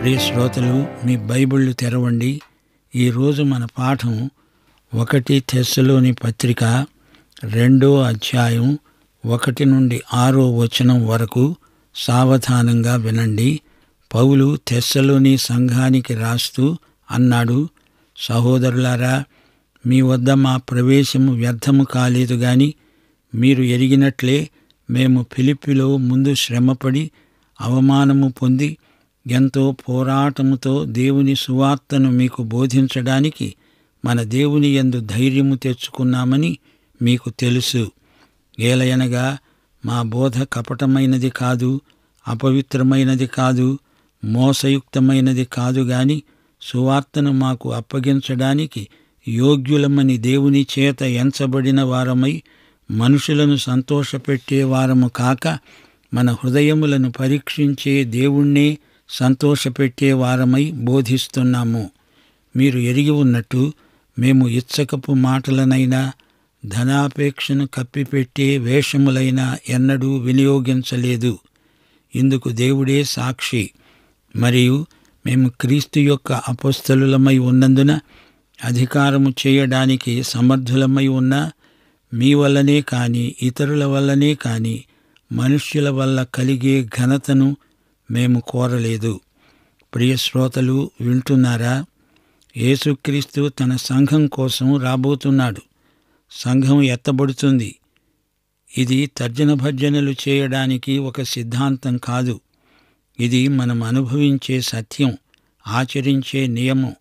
ప్రియ శ్రోతలు, మీ బైబిళ్ళు తెరవండి. ఈరోజు మన పాఠం 1 తెస్సలోని పత్రిక 2వ అధ్యాయం 1 నుండి 6వ వచనం వరకు సావధానంగా వినండి. పౌలు తెస్సలోని సంఘానికి రాస్తూ అన్నాడు, సహోదరులారా, మీ వద్ద మా ప్రవేశము వ్యర్థము కాలేదు గాని మీరు ఎరిగినట్లే మేము ఫిలిప్పిలో ముందు శ్రమపడి అవమానము పొంది ఎంతో పోరాటముతో దేవుని సువార్తను మీకు బోధించడానికి మన దేవుని యందు ధైర్యము తెచ్చుకున్నామని మీకు తెలుసు. ఏలయనగా మా బోధ కపటమైనది కాదు, అపవిత్రమైనది కాదు, మోసయుక్తమైనది కాదు గాని సువార్తను మాకు అప్పగించడానికి యోగ్యులమని దేవుని చేత ఎంచబడిన వారమై మనుషులను సంతోషపెట్టే వారము కాక మన హృదయములను పరీక్షించే దేవుణ్ణే సంతోషపెట్టే వారమై బోధిస్తున్నాము. మీరు ఎరిగి ఉన్నట్టు మేము ఇచ్చకపు మాటలనైనా ధనాపేక్షను కప్పిపెట్టే వేషములైనా ఎన్నడూ వినియోగించలేదు. ఇందుకు దేవుడే సాక్షి. మరియు మేము క్రీస్తు యొక్క అపొస్తలులమై ఉన్నందున అధికారము చేయడానికి సమర్థులమై ఉన్నా మీ వల్లనే కాని ఇతరుల వల్లనే కాని మనుష్యుల వల్ల కలిగే ఘనతను మేము కోరలేదు. ప్రియ శ్రోతలు, వింటున్నారా? యేసుక్రీస్తు తన సంఘం కోసం రాబోతున్నాడు. సంఘం ఎత్తబడుతుంది. ఇది తర్జన భర్జనలు చేయడానికి ఒక సిద్ధాంతం కాదు. ఇది మనం అనుభవించే సత్యం, ఆచరించే నియమం.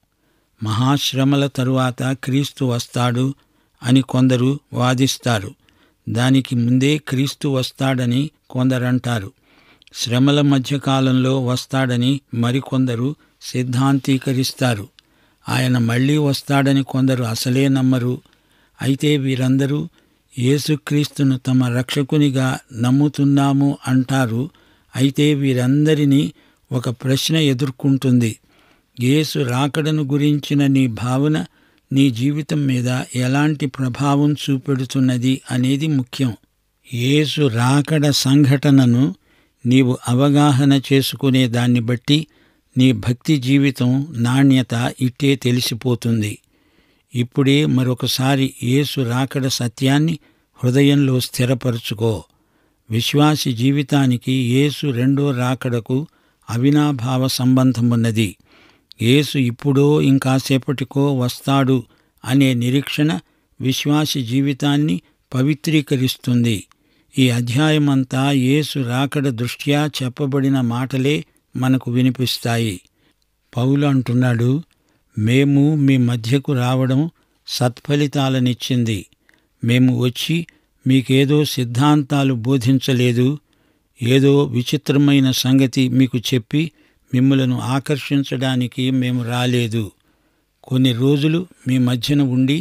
మహాశ్రమల తరువాత క్రీస్తు వస్తాడు అని కొందరు వాదిస్తారు. దానికి ముందే క్రీస్తు వస్తాడని కొందరంటారు. శ్రమల మధ్యకాలంలో వస్తాడని మరికొందరు సిద్ధాంతీకరిస్తారు. ఆయన మళ్లీ వస్తాడని కొందరు అసలే నమ్మరు. అయితే వీరందరూ యేసుక్రీస్తును తమ రక్షకునిగా నమ్ముతున్నాము అంటారు. అయితే వీరందరినీ ఒక ప్రశ్న ఎదుర్కొంటుంది. యేసు రాకడను గురించిన నీ భావన నీ జీవితం మీద ఎలాంటి ప్రభావం చూపెడుతున్నది అనేది ముఖ్యం. యేసు రాకడ సంఘటనను నీవు అవగాహన చేసుకునే దాన్ని బట్టి నీ భక్తి జీవితం నాణ్యత ఇట్టే తెలిసిపోతుంది. ఇప్పుడే మరొకసారి యేసు రాకడ సత్యాన్ని హృదయంలో స్థిరపరచుకో. విశ్వాసి జీవితానికి యేసు రెండో రాకడకు అవినాభావ సంబంధమున్నది. యేసు ఇప్పుడో ఇంకాసేపటికో వస్తాడు అనే నిరీక్షణ విశ్వాసి జీవితాన్ని పవిత్రీకరిస్తుంది. ఈ అధ్యాయమంతా యేసు రాకడ దృష్ట్యా చెప్పబడిన మాటలే మనకు వినిపిస్తాయి. పౌలు అంటున్నాడు, మేము మీ మధ్యకు రావడం సత్ఫలితాలనిచ్చింది. మేము వచ్చి మీకేదో సిద్ధాంతాలు బోధించలేదు, ఏదో విచిత్రమైన సంగతి మీకు చెప్పి మిమ్ములను ఆకర్షించడానికి మేము రాలేదు. కొన్ని రోజులు మీ మధ్యన ఉండి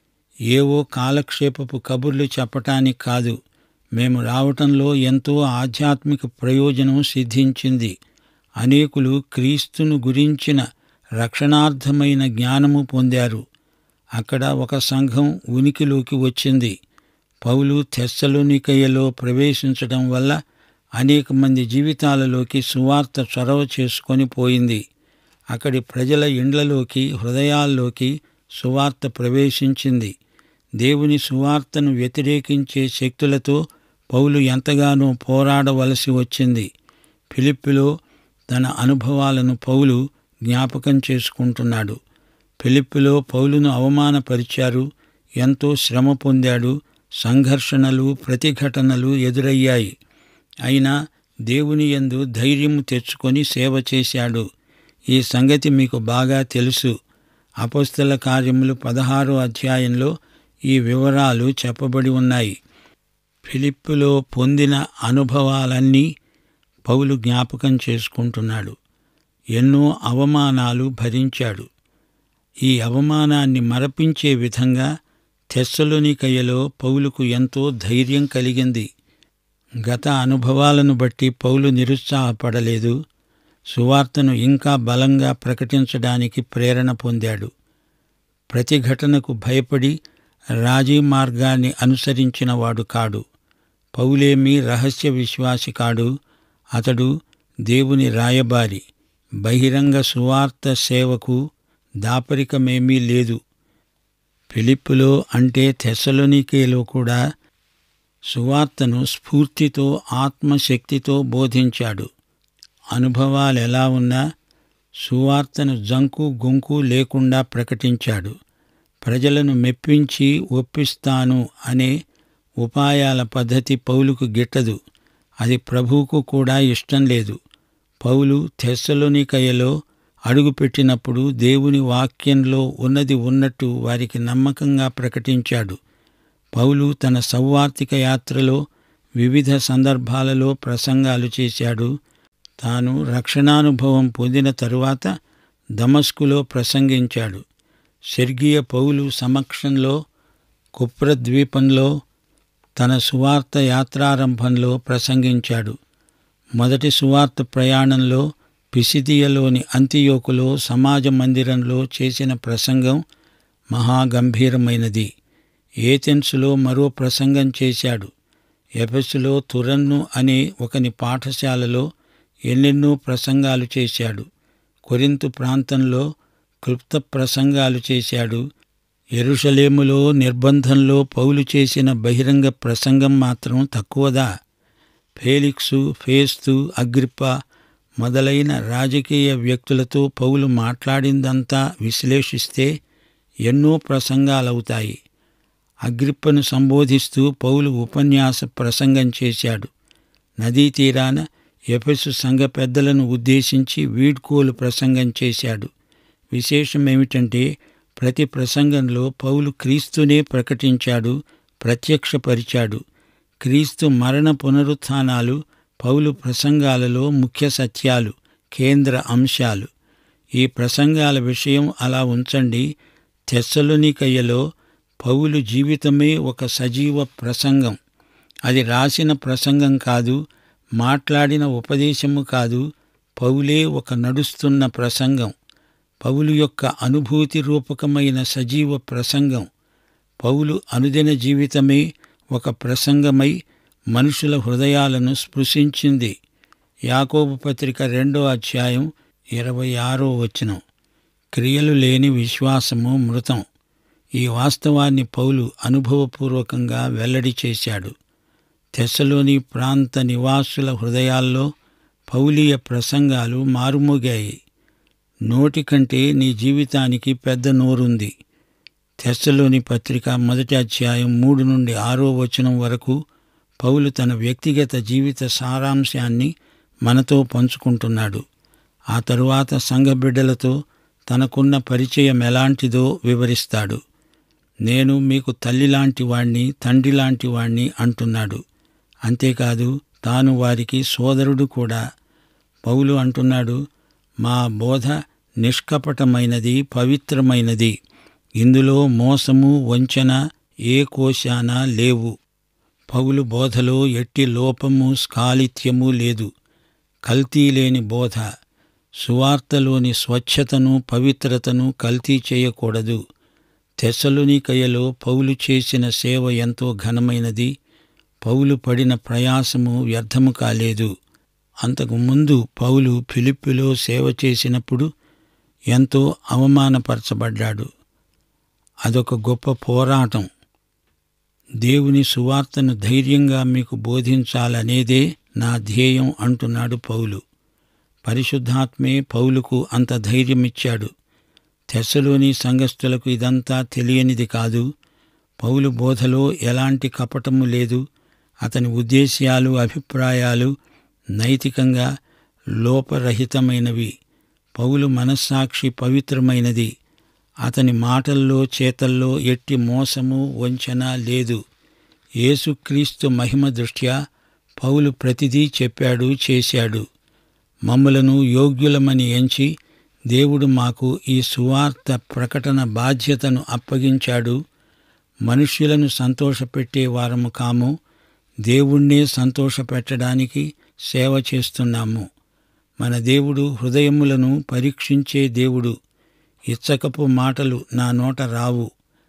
ఏవో కాలక్షేపపు కబుర్లు చెప్పటానికి కాదు. మేము రావటంలో ఎంతో ఆధ్యాత్మిక ప్రయోజనం సిద్ధించింది. అనేకులు క్రీస్తును గురించిన రక్షణార్థమైన జ్ఞానము పొందారు. అక్కడ ఒక సంఘం ఉనికిలోకి వచ్చింది. పౌలు తెస్సలోనికయలో ప్రవేశించటం వల్ల అనేక మంది జీవితాలలోకి సువార్త చొరవ చేసుకొని పోయింది. అక్కడి ప్రజల ఇండ్లలోకి, హృదయాల్లోకి సువార్త ప్రవేశించింది. దేవుని సువార్తను వ్యతిరేకించే శక్తులతో పౌలు ఎంతగానో పోరాడవలసి వచ్చింది. ఫిలిప్పిలో తన అనుభవాలను పౌలు జ్ఞాపకం చేసుకుంటున్నాడు. ఫిలిప్పిలో పౌలును అవమానపరిచారు, ఎంతో శ్రమ పొందాడు, సంఘర్షణలు, ప్రతిఘటనలు ఎదురయ్యాయి. అయినా దేవుని యందు ధైర్యము తెచ్చుకొని సేవ చేశాడు. ఈ సంగతి మీకు బాగా తెలుసు. అపొస్తల కార్యములు 16వ అధ్యాయంలో ఈ వివరాలు చెప్పబడి ఉన్నాయి. ఫిలిప్పులో పొందిన అనుభవాలన్నీ పౌలు జ్ఞాపకం చేసుకుంటున్నాడు. ఎన్నో అవమానాలు భరించాడు. ఈ అవమానాన్ని మరపించే విధంగా తెస్సలోనికయలో పౌలుకు ఎంతో ధైర్యం కలిగింది. గత అనుభవాలను బట్టి పౌలు నిరుత్సాహపడలేదు. సువార్తను ఇంకా బలంగా ప్రకటించడానికి ప్రేరణ పొందాడు. ప్రతిఘటనకు భయపడి రాజీ మార్గాన్ని అనుసరించినవాడు కాడు. పౌలేమీ రహస్య విశ్వాసి కాడు. అతడు దేవుని రాయబారి, బహిరంగ సువార్త సేవకు దాపరికమేమీ లేదు. ఫిలిప్పులో అంటే తెస్సలోనికేలో కూడా సువార్తను స్ఫూర్తితో ఆత్మశక్తితో బోధించాడు. అనుభవాలెలా ఉన్నా సువార్తను జంకు గొంకు లేకుండా ప్రకటించాడు. ప్రజలను మెప్పించి ఒప్పిస్తాను అనే ఉపాయాల పద్ధతి పౌలుకు గిట్టదు. అది ప్రభువుకు కూడా ఇష్టం లేదు. పౌలు తెస్సలోనికయలో అడుగుపెట్టినప్పుడు దేవుని వాక్యంలో ఉన్నది ఉన్నట్టు వారికి నమ్మకంగా ప్రకటించాడు. పౌలు తన సౌవార్తిక యాత్రలో వివిధ సందర్భాలలో ప్రసంగాలు చేశాడు. తాను రక్షణానుభవం పొందిన తరువాత దమస్కులో ప్రసంగించాడు. సెర్గియ పౌలు సమక్షంలో కుప్రద్వీపంలో తన సువార్త యాత్రారంభంలో ప్రసంగించాడు. మొదటి సువార్త ప్రయాణంలో పిసిదియలోని అంతియోకులో సమాజ మందిరంలో చేసిన ప్రసంగం మహాగంభీరమైనది. ఏథెన్సులో మరో ప్రసంగం చేశాడు. ఎఫెసులో తురన్ను అనే ఒకని పాఠశాలలో ఎన్నెన్నో ప్రసంగాలు చేశాడు. కొరింతు ప్రాంతంలో క్లుప్త ప్రసంగాలు చేశాడు. యెరూషలేములో నిర్బంధంలో పౌలు చేసిన బహిరంగ ప్రసంగం మాత్రం తక్కువదా? ఫేలిక్సు, ఫేస్తు, అగ్రిప్ప మొదలైన రాజకీయ వ్యక్తులతో పౌలు మాట్లాడిందంతా విశ్లేషిస్తే ఎన్నో ప్రసంగాలవుతాయి. అగ్రిప్పను సంబోధిస్తూ పౌలు ఉపన్యాస ప్రసంగం చేశాడు. నదీ తీరాన ఎఫెసు సంఘ పెద్దలను ఉద్దేశించి వీడ్కోలు ప్రసంగం చేశాడు. విశేషమేమిటంటే ప్రతి ప్రసంగంలో పౌలు క్రీస్తునే ప్రకటించాడు, ప్రత్యక్షపరిచాడు. క్రీస్తు మరణ పునరుత్థానాలు పౌలు ప్రసంగాలలో ముఖ్య సత్యాలు, కేంద్ర అంశాలు. ఈ ప్రసంగాల విషయం అలా ఉంచండి. తెస్సలోనికయలో పౌలు జీవితమే ఒక సజీవ ప్రసంగం. అది రాసిన ప్రసంగం కాదు, మాట్లాడిన ఉపదేశము కాదు. పౌలే ఒక నడుస్తున్న ప్రసంగం. పౌలు యొక్క అనుభూతి రూపకమైన సజీవ ప్రసంగం. పౌలు అనుదిన జీవితమే ఒక ప్రసంగమై మనుషుల హృదయాలను స్పృశించింది. యాకోబు పత్రిక 2వ అధ్యాయం 26వ వచనం. క్రియలు లేని విశ్వాసము మృతం. ఈ వాస్తవాన్ని పౌలు అనుభవపూర్వకంగా వెల్లడి చేశాడు. తెస్సలోని ప్రాంత నివాసుల హృదయాల్లో పౌలీయ ప్రసంగాలు మారుమోగాయి. నోటి కంటే నీ జీవితానికి పెద్ద నోరుంది. తెస్సలోని పత్రిక 1వ అధ్యాయం 3 నుండి 6వ వచనం వరకు పౌలు తన వ్యక్తిగత జీవిత సారాంశాన్ని మనతో పంచుకుంటున్నాడు. ఆ తరువాత సంఘ బిడ్డలతో తనకున్న పరిచయం ఎలాంటిదో వివరిస్తాడు. నేను మీకు తల్లిలాంటి వాణ్ణి, తండ్రిలాంటి వాణ్ణి అంటున్నాడు. అంతేకాదు తాను వారికి సోదరుడు కూడా. పౌలు అంటున్నాడు, మా బోధ నిష్కపటమైనది, పవిత్రమైనది. ఇందులో మోసము, వంచన ఏ కోశాన లేవు. పౌలు బోధలో ఎట్టి లోపము, స్ఖాళిత్యము లేదు. కల్తీ లేని బోధ. సువార్తలోని స్వచ్ఛతను, పవిత్రతను కల్తీ చేయకూడదు. తెస్సలోనికయలో పౌలు చేసిన సేవ ఎంతో ఘనమైనది. పౌలు పడిన ప్రయాసము వ్యర్థము కాలేదు. అంతకు ముందు పౌలు ఫిలిప్పులో సేవ చేసినప్పుడు ఎంతో అవమానపరచబడ్డాడు. అదొక గొప్ప పోరాటం. దేవుని సువార్తను ధైర్యంగా మీకు బోధించాలనేదే నా ధ్యేయం అంటున్నాడు పౌలు. పరిశుద్ధాత్మే పౌలుకు అంత ధైర్యమిచ్చాడు. తెస్సలోని సంఘస్థులకు ఇదంతా తెలియనిది కాదు. పౌలు బోధలో ఎలాంటి కపటము లేదు. అతని ఉద్దేశ్యాలు, అభిప్రాయాలు నైతికంగా లోపరహితమైనవి. పౌలు మనస్సాక్షి పవిత్రమైనది. అతని మాటల్లో, చేతల్లో ఎట్టి మోసము, వంచన లేదు. యేసుక్రీస్తు మహిమ దృష్ట్యా పౌలు ప్రతిదీ చెప్పాడు, చేశాడు. మమ్ములను యోగ్యులమని ఎంచి దేవుడు మాకు ఈ సువార్త ప్రకటన బాధ్యతను అప్పగించాడు. మనుష్యులను సంతోషపెట్టే వారము కాము, దేవుణ్ణే సంతోషపెట్టడానికి సేవ చేస్తున్నాము. మన దేవుడు హృదయములను పరీక్షించే దేవుడు. ఇచ్చకపు మాటలు నా నోట రావు.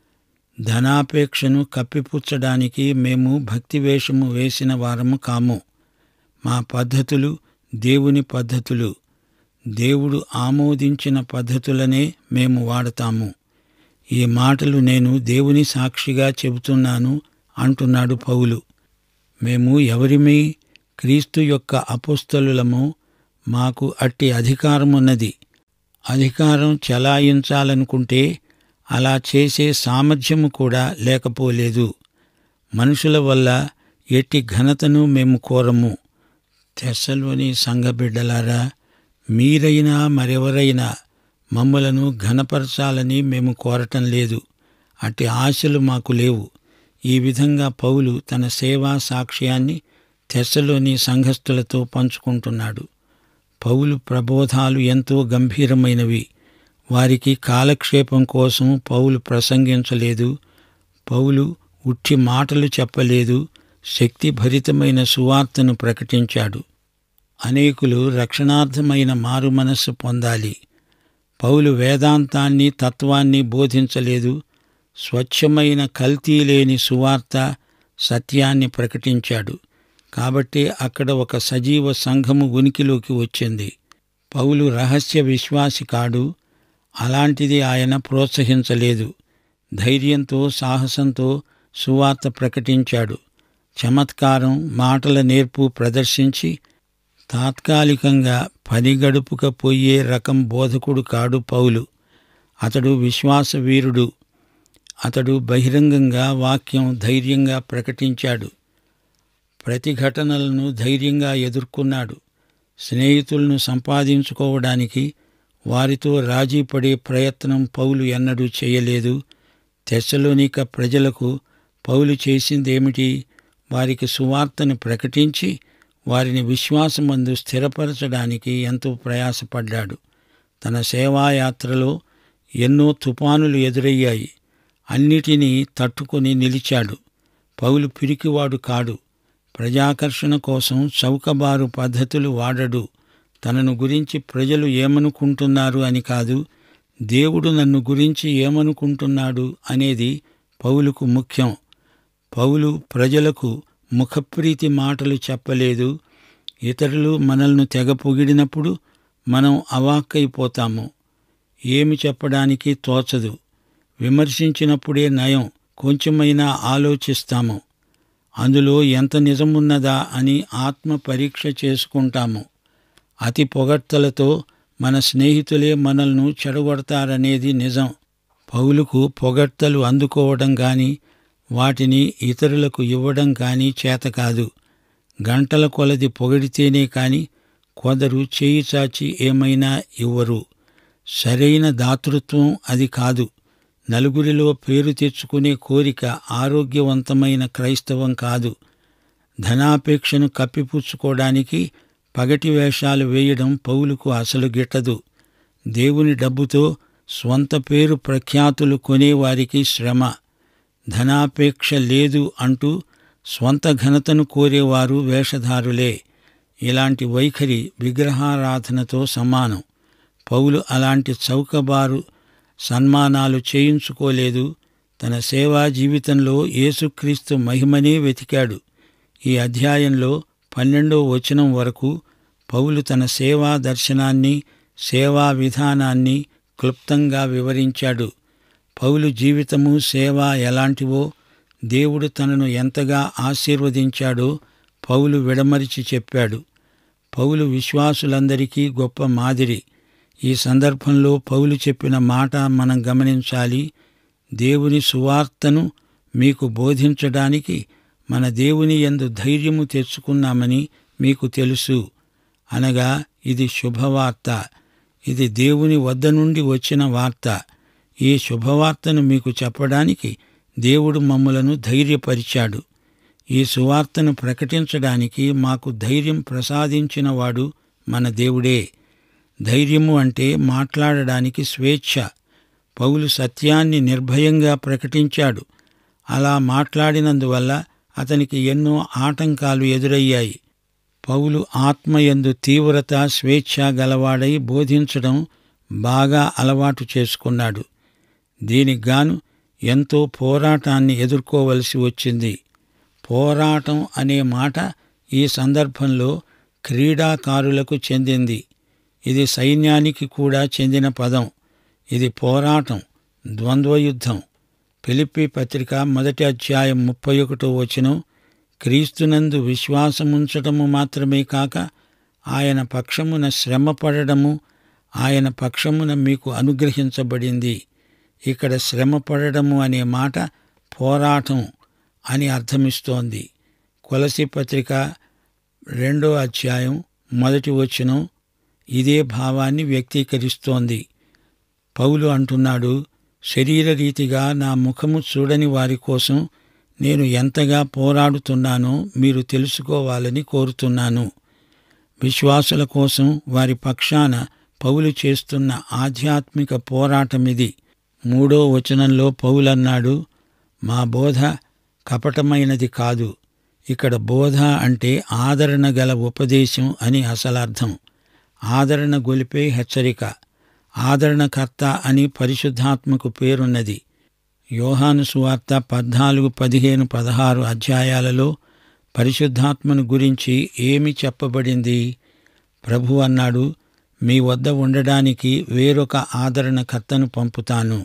ధనాపేక్షను కప్పిపుచ్చడానికి మేము భక్తివేషము వేసిన వారము కాము. మా పద్ధతులు దేవుని పద్ధతులు. దేవుడు ఆమోదించిన పద్ధతులనే మేము వాడతాము. ఈ మాటలు నేను దేవుని సాక్షిగా చెబుతున్నాను అంటున్నాడు పౌలు. మేము ఎవరిమీ? క్రీస్తు యొక్క అపోస్తలులము. మాకు అట్టి అధికారమున్నది. అధికారం చెలాయించాలనుకుంటే అలా చేసే సామర్థ్యము కూడా లేకపోలేదు. మనుషుల వల్ల ఎట్టి ఘనతను మేము కోరము. తెస్సలోని సంఘబిడ్డలారా, మీరైనా మరెవరైనా మమ్మలను ఘనపరచాలని మేము కోరటం లేదు. అట్టి ఆశలు మాకు లేవు. ఈ విధంగా పౌలు తన సేవా సాక్ష్యాన్ని తెస్సలోని సంఘస్థులతో పంచుకుంటున్నాడు. పౌలు ప్రబోధాలు ఎంతో గంభీరమైనవి. వారికి కాలక్షేపం కోసం పౌలు ప్రసంగించలేదు. పౌలు ఉట్టి మాటలు చెప్పలేదు. శక్తిభరితమైన సువార్తను ప్రకటించాడు. అనేకులు రక్షణార్థమైన మారుమనస్సు పొందాలి. పౌలు వేదాంతాన్ని, తత్వాన్ని బోధించలేదు. స్వచ్ఛమైన కల్తీ లేని సువార్త, సత్యాన్ని ప్రకటించాడు. కాబట్టి అక్కడ ఒక సజీవ సంఘము ఉనికిలోకి వచ్చింది. పౌలు రహస్య విశ్వాసి కాడు. అలాంటిది ఆయన ప్రోత్సహించలేదు. ధైర్యంతో, సాహసంతో సువార్త ప్రకటించాడు. చమత్కారం, మాటల నేర్పు ప్రదర్శించి తాత్కాలికంగా పని గడుపుకపోయే రకం బోధకుడు కాడు పౌలు. అతడు విశ్వాసవీరుడు. అతడు బహిరంగంగా వాక్యం ధైర్యంగా ప్రకటించాడు. ప్రతిఘటనలను ధైర్యంగా ఎదుర్కొన్నాడు. స్నేహితులను సంపాదించుకోవడానికి వారితో రాజీపడే ప్రయత్నం పౌలు ఎన్నడూ చేయలేదు. తెస్సలోనిక ప్రజలకు పౌలు చేసిందేమిటి? వారికి సువార్తను ప్రకటించి వారిని విశ్వాసమందు స్థిరపరచడానికి ఎంతో ప్రయాసపడ్డాడు. తన సేవాయాత్రలో ఎన్నో తుఫానులు ఎదురయ్యాయి. అన్నిటినీ తట్టుకొని నిలిచాడు. పౌలు పిరికివాడు కాడు. ప్రజాకర్షణ కోసం చౌకబారు పద్ధతులు వాడడు. తనను గురించి ప్రజలు ఏమనుకుంటున్నారు అని కాదు, దేవుడు నన్ను గురించి ఏమనుకుంటున్నాడు అనేది పౌలుకు ముఖ్యం. పౌలు ప్రజలకు ముఖప్రీతి మాటలు చెప్పలేదు. ఇతరులు మనల్ని తెగ పొగిడినప్పుడు మనం అవాక్కైపోతాము. ఏమి చెప్పడానికి తోచదు. విమర్శించినప్పుడే నయం. కొంచెమైనా ఆలోచిస్తాము. అందులో ఎంత నిజమున్నదా అని ఆత్మ పరీక్ష చేసుకుంటాము. అతి పొగడ్తలతో మన స్నేహితులే మనల్ని చెడగొడతారనేది నిజం. పౌలుకు పొగడ్తలు అందుకోవడం గాని వాటిని ఇతరులకు ఇవ్వడం కానీ చేతకాదు. గంటల కొలది పొగిడితేనే కాని కొందరు చేయి చాచి ఏమైనా ఇవ్వరు. సరైన దాతృత్వం అది కాదు. నలుగురిలో పేరు తెచ్చుకునే కోరిక ఆరోగ్యవంతమైన క్రైస్తవం కాదు. ధనాపేక్షను కప్పిపుచ్చుకోవడానికి పగటి వేషాలు వేయడం పౌలుకు అసలు గిట్టదు. దేవుని డబ్బుతో స్వంత పేరు ప్రఖ్యాతులు కొనేవారికి శ్రమ. ధనాపేక్ష లేదు అంటూ స్వంత ఘనతను కోరేవారు వేషధారులే. ఇలాంటి వైఖరి విగ్రహారాధనతో సమానం. పౌలు అలాంటి చౌకబారు సన్మానాలు చేయించుకోలేదు. తన సేవా జీవితంలో యేసుక్రీస్తు మహిమనే వెతికాడు. ఈ అధ్యాయంలో 12వ వచనం వరకు పౌలు తన సేవా దర్శనాన్ని, సేవా విధానాన్ని క్లుప్తంగా వివరించాడు. పౌలు జీవితము, సేవ ఎలాంటివో, దేవుడు తనను ఎంతగా ఆశీర్వదించాడో పౌలు విడమరిచి చెప్పాడు. పౌలు విశ్వాసులందరికీ గొప్ప మాదిరి. ఈ సందర్భంలో పౌలు చెప్పిన మాట మనం గమనించాలి. దేవుని సువార్తను మీకు బోధించడానికి మన దేవుని యందు ధైర్యము తెచ్చుకున్నామని మీకు తెలుసు. అనగా ఇది శుభవార్త. ఇది దేవుని వద్ద నుండి వచ్చిన వార్త. ఈ శుభవార్తను మీకు చెప్పడానికి దేవుడు మమ్ములను ధైర్యపరిచాడు. ఈ సువార్తను ప్రకటించడానికి మాకు ధైర్యం ప్రసాదించినవాడు మన దేవుడే. ధైర్యము అంటే మాట్లాడడానికి స్వేచ్ఛ. పౌలు సత్యాన్ని నిర్భయంగా ప్రకటించాడు. అలా మాట్లాడినందువల్ల అతనికి ఎన్నో ఆటంకాలు ఎదురయ్యాయి. పౌలు ఆత్మయందు తీవ్రత, స్వేచ్ఛ గలవాడై బోధించడం బాగా అలవాటు చేసుకున్నాడు. దీనికిగాను ఎంతో పోరాటాన్ని ఎదుర్కోవలసి వచ్చింది. పోరాటం అనే మాట ఈ సందర్భంలో క్రీడాకారులకు చెందింది. ఇది సైన్యానికి కూడా చెందిన పదం. ఇది పోరాటం, ద్వంద్వయుద్ధం. ఫిలిప్పీ పత్రిక 1 అధ్యాయం 31 వచనం, క్రీస్తునందు విశ్వాసముంచటము మాత్రమే కాక ఆయన పక్షమున శ్రమపడడము ఆయన పక్షమున మీకు అనుగ్రహించబడింది. ఇక్కడ శ్రమపడడము అనే మాట పోరాటం అని అర్థమిస్తోంది. కొలసీ పత్రిక 2 అధ్యాయం 1 వచనం ఇదే భావాన్ని వ్యక్తీకరిస్తోంది. పౌలు అంటున్నాడు, శరీరరీతిగా నా ముఖము చూడని వారి కోసం నేను ఎంతగా పోరాడుతున్నానో మీరు తెలుసుకోవాలని కోరుతున్నాను. విశ్వాసుల కోసం వారి పక్షాన పౌలు చేస్తున్న ఆధ్యాత్మిక పోరాటమిది. 3వ వచనంలో పౌలన్నాడు, మా బోధ కపటమైనది కాదు. ఇక్కడ బోధ అంటే ఆదరణ గల ఉపదేశం అని అసలర్థం. ఆదరణ గొలిపే హెచ్చరిక. ఆదరణకర్త అని పరిశుద్ధాత్మకు పేరున్నది. యోహాను సువార్త 14, 15, 16 అధ్యాయాలలో పరిశుద్ధాత్మను గురించి ఏమి చెప్పబడింది? ప్రభు అన్నాడు, మీ వద్ద ఉండడానికి వేరొక ఆదరణకర్తను పంపుతాను.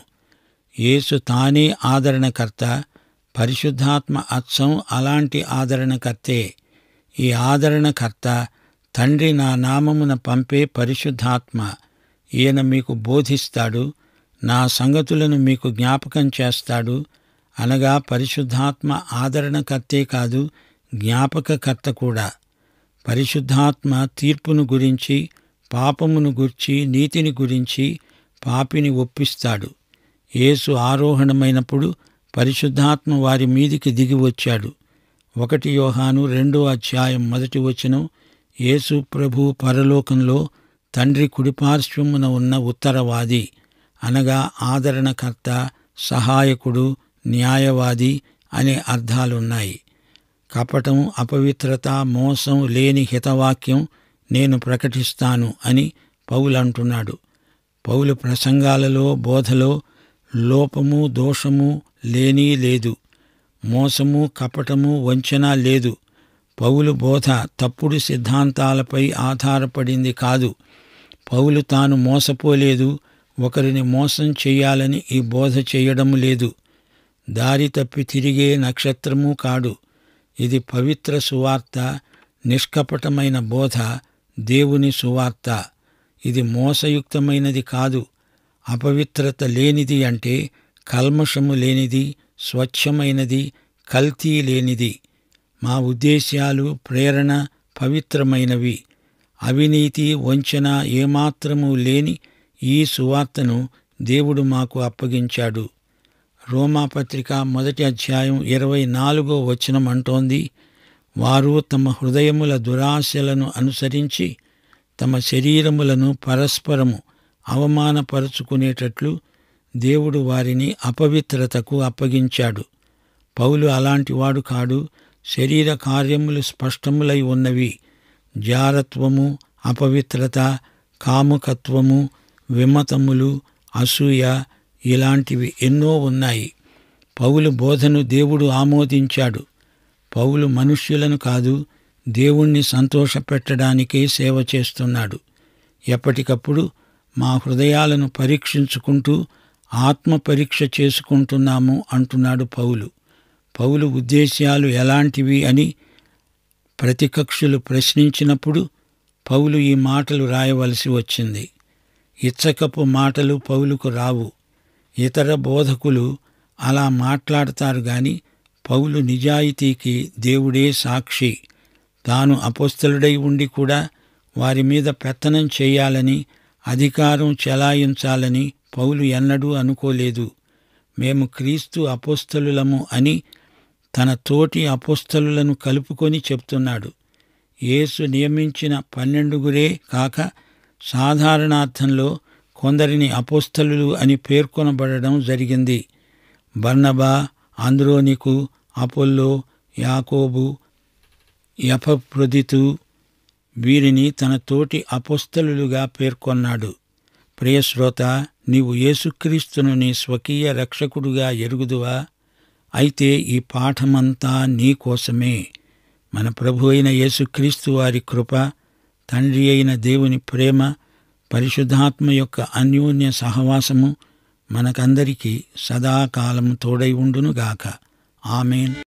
యేసు తానే ఆదరణకర్త. పరిశుద్ధాత్మ అచ్చం అలాంటి ఆదరణకర్తే. ఈ ఆదరణకర్త తండ్రి నా నామమున పంపే పరిశుద్ధాత్మ. ఈయన మీకు బోధిస్తాడు, నా సంగతులను మీకు జ్ఞాపకం చేస్తాడు. అనగా పరిశుద్ధాత్మ ఆదరణకర్తే కాదు, జ్ఞాపకకర్త కూడా. పరిశుద్ధాత్మ తీర్పును గురించి, పాపమును గూర్చి, నీతిని గురించి పాపిని ఒప్పిస్తాడు. యేసు ఆరోహణమైనప్పుడు పరిశుద్ధాత్మ వారి మీదికి దిగి వచ్చాడు. 1 యోహాను 2 అధ్యాయం 1 వచనం, యేసు ప్రభు పరలోకంలో తండ్రి కుడిపార్శ్వమున ఉన్న ఉత్తరవాది, అనగా ఆదరణకర్త, సహాయకుడు, న్యాయవాది అనే అర్థాలున్నాయి. కపటం, అపవిత్రత, మోసం లేని హితవాక్యం నేను ప్రకటిస్తాను అని పౌలు అంటున్నాడు. పౌలు ప్రసంగాలలో, బోధలో లోపము, దోషము లేనీ లేదు. మోసము, కపటము, వంచన లేదు. పౌలు బోధ తప్పుడు సిద్ధాంతాలపై ఆధారపడింది కాదు. పౌలు తాను మోసపోలేదు, ఒకరిని మోసం చెయ్యాలని ఈ బోధ చేయడం లేదు. దారి తప్పి తిరిగే నక్షత్రమూ కాడు. ఇది పవిత్ర సువార్త, నిష్కపటమైన బోధ, దేవుని సువార్త. ఇది మోసయుక్తమైనది కాదు. అపవిత్రత లేనిది అంటే కల్మషము లేనిది, స్వచ్ఛమైనది, కల్తీ లేనిది. మా ఉద్దేశ్యాలు, ప్రేరణ పవిత్రమైనవి. అవినీతి, వంచన ఏమాత్రమూ లేని ఈ సువార్తను దేవుడు మాకు అప్పగించాడు. రోమాపత్రిక 1 అధ్యాయం 24వ వచనం అంటోంది, వారు తమ హృదయముల దురాశలను అనుసరించి తమ శరీరములను పరస్పరము అవమానపరుచుకునేటట్లు దేవుడు వారిని అపవిత్రతకు అప్పగించాడు. పౌలు అలాంటివాడు కాడు. శరీర కార్యములు స్పష్టములై ఉన్నవి. జారత్వము, అపవిత్రత, కాముకత్వము, విమతములు, అసూయ ఇలాంటివి ఎన్నో ఉన్నాయి. పౌలు బోధను దేవుడు ఆమోదించాడు. పౌలు మనుష్యులను కాదు, దేవుణ్ణి సంతోషపెట్టడానికే సేవ చేస్తున్నాడు. ఎప్పటికప్పుడు మా హృదయాలను పరీక్షించుకుంటూ ఆత్మ పరీక్ష చేసుకుంటున్నాము అంటున్నాడు పౌలు. పౌలు ఉద్దేశ్యాలు ఎలాంటివి అని ప్రతికక్షులు ప్రశ్నించినప్పుడు పౌలు ఈ మాటలు రాయవలసి వచ్చింది. ఇచ్చకపు మాటలు పౌలుకు రావు. ఇతర బోధకులు అలా మాట్లాడతారు గాని పౌలు నిజాయితీకి దేవుడే సాక్షి. తాను అపొస్తలుడై ఉండి కూడా వారి మీద పెత్తనం చేయాలని, అధికారం చెలాయించాలని పౌలు ఎన్నడూ అనుకోలేదు. మేము క్రీస్తు అపొస్తలులము అని తన తోటి అపొస్తలులను కలుపుకొని చెప్తున్నాడు. యేసు నియమించిన 12 కాక సాధారణార్థంలో కొందరిని అపొస్తలులు అని పేర్కొనబడడం జరిగింది. బర్నబా, ఆంద్రోనికు, అపొల్లో, యాకోబు, ఎపఫ్రొదితు వీరిని తన తోటి అపొస్తలులుగా పేర్కొన్నాడు. ప్రియశ్రోత, నీవు యేసుక్రీస్తును నీ స్వకీయ రక్షకుడుగా ఎరుగుదువా? అయితే ఈ పాఠమంతా నీ కోసమే. మన ప్రభు అయిన యేసుక్రీస్తు వారి కృప, తండ్రి అయిన దేవుని ప్రేమ, పరిశుద్ధాత్మ యొక్క అన్యోన్య సహవాసము మనకందరికీ సదాకాలం తోడై ఉండునుగాక. ఆమేన్.